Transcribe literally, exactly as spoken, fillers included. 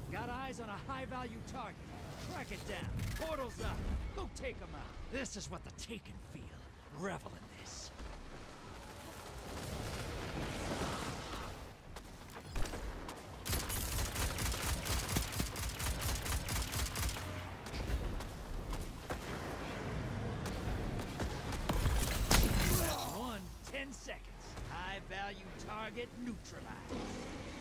Got eyes on a high-value target. Track it down. Portal's up. Go take him out. This is what the Taken feel. Revel in this. Round one, ten seconds. High-value target neutralized.